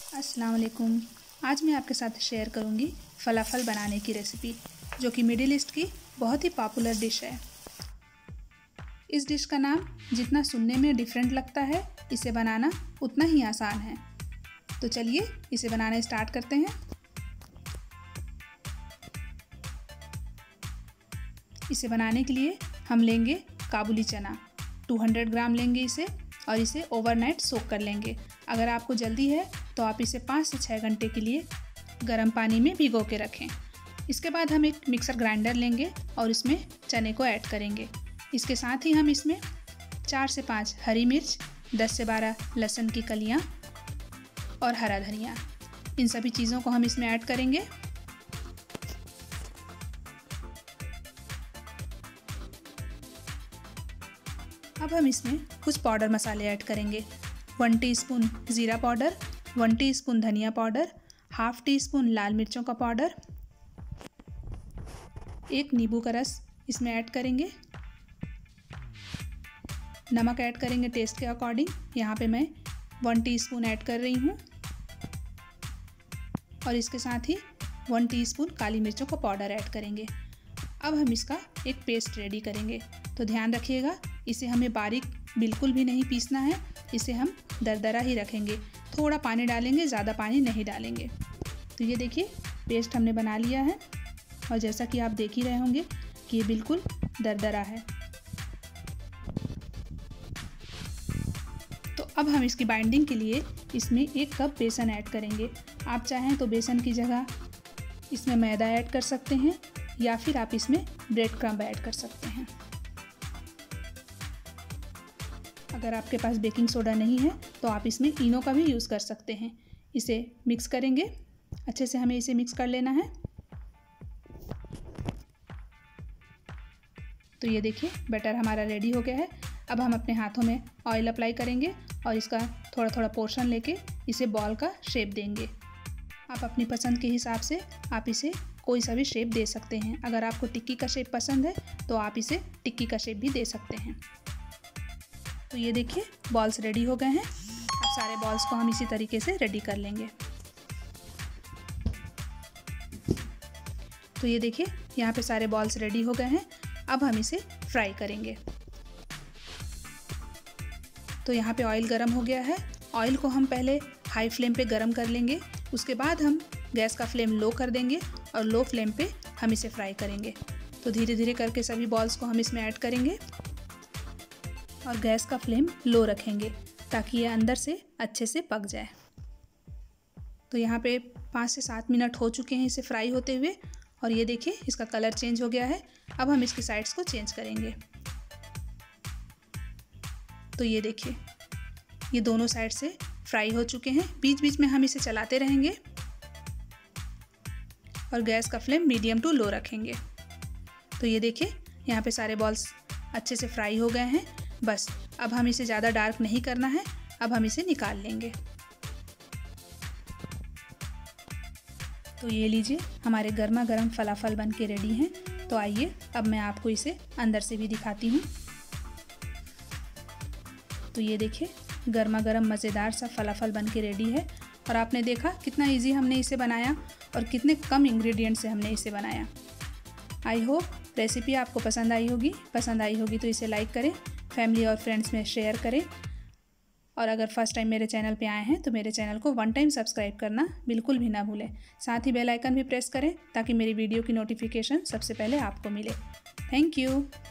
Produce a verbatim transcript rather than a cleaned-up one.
अस्सलाम वालेकुम। आज मैं आपके साथ शेयर करूंगी फ़लाफ़ल बनाने की रेसिपी, जो कि मिडिल ईस्ट की बहुत ही पॉपुलर डिश है। इस डिश का नाम जितना सुनने में डिफरेंट लगता है, इसे बनाना उतना ही आसान है। तो चलिए इसे बनाना स्टार्ट करते हैं। इसे बनाने के लिए हम लेंगे काबुली चना, दो सौ ग्राम लेंगे इसे और इसे ओवरनाइट सोक कर लेंगे। अगर आपको जल्दी है तो आप इसे पाँच से छः घंटे के लिए गर्म पानी में भिगो के रखें। इसके बाद हम एक मिक्सर ग्राइंडर लेंगे और इसमें चने को ऐड करेंगे। इसके साथ ही हम इसमें चार से पाँच हरी मिर्च, दस से बारह लहसुन की कलियाँ और हरा धनिया, इन सभी चीज़ों को हम इसमें ऐड करेंगे। अब हम इसमें कुछ पाउडर मसाले ऐड करेंगे। वन टीस्पून ज़ीरा पाउडर, वन टीस्पून धनिया पाउडर, हाफ टी स्पून लाल मिर्चों का पाउडर, एक नींबू का रस इसमें ऐड करेंगे। नमक ऐड करेंगे टेस्ट के अकॉर्डिंग। यहाँ पे मैं वन टीस्पून ऐड कर रही हूँ और इसके साथ ही वन टीस्पून काली मिर्चों का पाउडर ऐड करेंगे। अब हम इसका एक पेस्ट रेडी करेंगे। तो ध्यान रखिएगा, इसे हमें बारीक बिल्कुल भी नहीं पीसना है, इसे हम दरदरा ही रखेंगे। थोड़ा पानी डालेंगे, ज़्यादा पानी नहीं डालेंगे। तो ये देखिए पेस्ट हमने बना लिया है और जैसा कि आप देख ही रहे होंगे कि ये बिल्कुल दरदरा है। तो अब हम इसकी बाइंडिंग के लिए इसमें एक कप बेसन ऐड करेंगे। आप चाहें तो बेसन की जगह इसमें मैदा ऐड कर सकते हैं या फिर आप इसमें ब्रेड क्रम्ब ऐड कर सकते हैं। अगर आपके पास बेकिंग सोडा नहीं है तो आप इसमें इनो का भी यूज़ कर सकते हैं। इसे मिक्स करेंगे, अच्छे से हमें इसे मिक्स कर लेना है। तो ये देखिए बैटर हमारा रेडी हो गया है। अब हम अपने हाथों में ऑयल अप्लाई करेंगे और इसका थोड़ा थोड़ा पोर्शन लेके इसे बॉल का शेप देंगे। आप अपनी पसंद के हिसाब से आप इसे कोई सा भी शेप दे सकते हैं। अगर आपको टिक्की का शेप पसंद है तो आप इसे टिक्की का शेप भी दे सकते हैं। तो ये देखिए बॉल्स रेडी हो गए हैं। अब सारे बॉल्स को हम इसी तरीके से रेडी कर लेंगे। तो ये देखिए यहाँ पे सारे बॉल्स रेडी हो गए हैं। अब हम इसे फ्राई करेंगे। तो यहाँ पे ऑयल गरम हो गया है। ऑयल को हम पहले हाई फ्लेम पे गरम कर लेंगे, उसके बाद हम गैस का फ्लेम लो कर देंगे और लो फ्लेम पे हम इसे फ्राई करेंगे। तो धीरे धीरे करके सभी बॉल्स को हम इसमें ऐड करेंगे और गैस का फ्लेम लो रखेंगे ताकि ये अंदर से अच्छे से पक जाए। तो यहाँ पे पाँच से सात मिनट हो चुके हैं इसे फ्राई होते हुए और ये देखिए इसका कलर चेंज हो गया है। अब हम इसकी साइड्स को चेंज करेंगे। तो ये देखिए ये दोनों साइड से फ्राई हो चुके हैं। बीच बीच में हम इसे चलाते रहेंगे और गैस का फ्लेम मीडियम टू लो रखेंगे। तो ये देखिए यहाँ पे सारे बॉल्स अच्छे से फ्राई हो गए हैं। बस अब हम इसे ज़्यादा डार्क नहीं करना है, अब हम इसे निकाल लेंगे। तो ये लीजिए हमारे गर्मा गर्म फ़लाफ़ल बन के रेडी हैं। तो आइए अब मैं आपको इसे अंदर से भी दिखाती हूँ। तो ये देखिए गर्मा गर्म मज़ेदार सा फ़लाफ़ल बन के रेडी है। और आपने देखा कितना इजी हमने इसे बनाया और कितने कम इंग्रेडिएंट से हमने इसे बनाया। आई होप रेसिपी आपको पसंद आई होगी। पसंद आई होगी तो इसे लाइक करें, फैमिली और फ्रेंड्स में शेयर करें और अगर फर्स्ट टाइम मेरे चैनल पे आए हैं तो मेरे चैनल को वन टाइम सब्सक्राइब करना बिल्कुल भी ना भूलें। साथ ही बेल आइकन भी प्रेस करें ताकि मेरी वीडियो की नोटिफिकेशन सबसे पहले आपको मिले। Thank you.